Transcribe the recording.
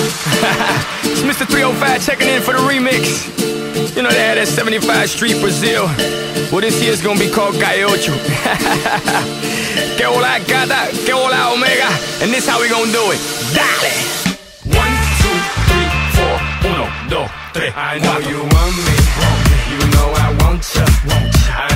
It's Mr. 305 checking in for the remix. You know they had that 75 Street Brazil. Well, this year's gonna be called Gaiocho. Que hola gata, que hola omega. And this how we gonna do it. Dale! 1, 2, 3, 4, 1, 2, 3. I know you want me, you know I want ya. I